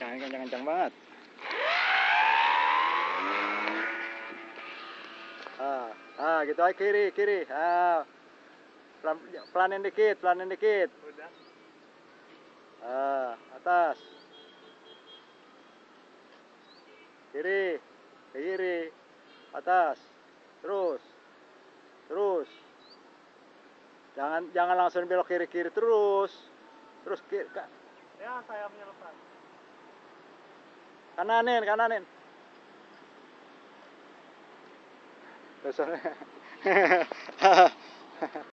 ini kencang-kencang banget. Gitu aja, kiri. Pelanin dikit. Udah. Atas. Kiri. Ke kiri. Atas. Terus. Jangan langsung belok kiri terus. Terus kiri. Ya, sayapnya lepas. Kananin. Terus